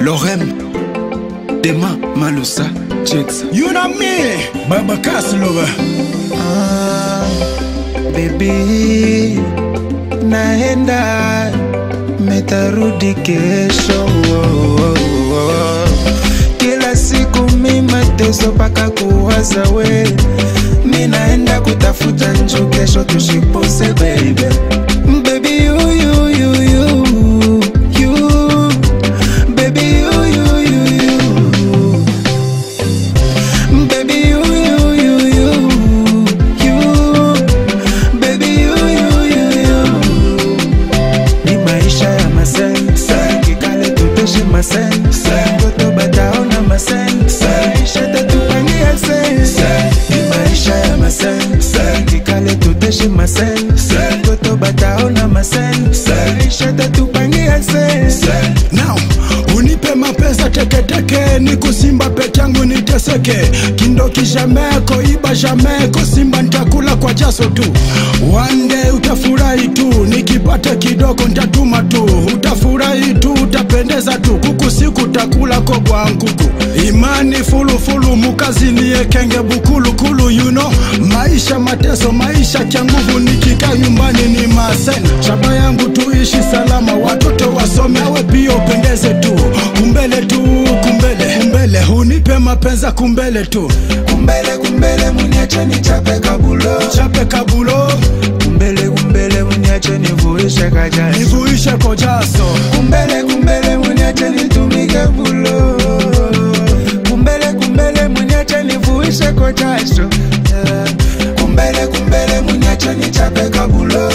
Lorem Dema Malusa Checks. You know me, Baba Kaslova. Baby, naenda metarudi kesho. Kila siku mimi mateso paka kuwaza we. Mimi naenda kutafuta njoo kesho tushipose baby. Baby you baby Now, unipe mapesa teke ni kusimba peke yangu niteseke. Kindo kishameko iba shameko simba nitakula kwa jaso tu. One day utafurahi tu, nikipata kidogo nitatuma tu. Utafurahi tu, utapendeza tu, kuku siku utakula kogwa nkuku. Imani fulu mukazi niye kenge bukulu you know. Maisha mateso, maisha kia nguvu, nikika nyumbani ni masen. Shaba yangu tuishi salama, watoto wasome, awe pia upendeze tu. Kumbele tu, kumbele, unipe mapenza kumbele tu. Kumbele muniache ni chape kabulo. Kumbele muniache nivuishe kojaso. Kumbele muniache nitumike bulo. Kumbele muniache nivuishe kojaso. Kumbele muniache ni chape kabulo.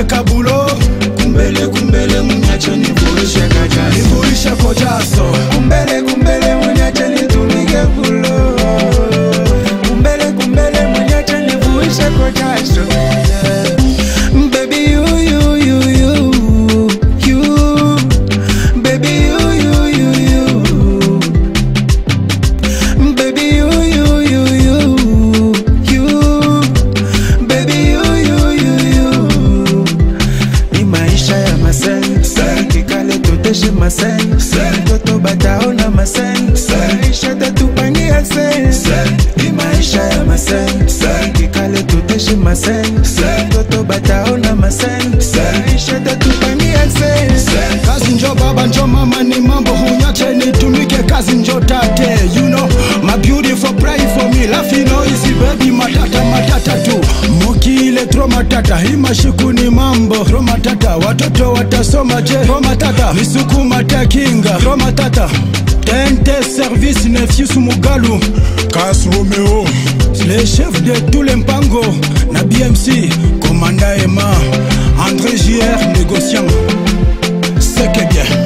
Kumbele muniache nivuishe kojaso. Kumbele muniache nitumike bulo. Kumbele muniache nivuishe kojaso. Baby Toto bataona masen Maisha tatupangia sen Maisha ya masen Kikale tuteshi masen Toto bataona masen Maisha tatupangia sen. Kazi njo baba njo mama ni mambo hunyache nitumike kazi njo tate. You know my beautiful pray for me. Lafino easy baby matata tu. Mokile tro matata. Hima shiku ni mambo tro matata. Watoto watasoma je tro matata. Misukuma takinga tro matata. Tente service Nefius Mugalu Kas Romeo, les chefs de tous les mpango. Na BMC, commandant Emma André JR négociant. C'est que bien.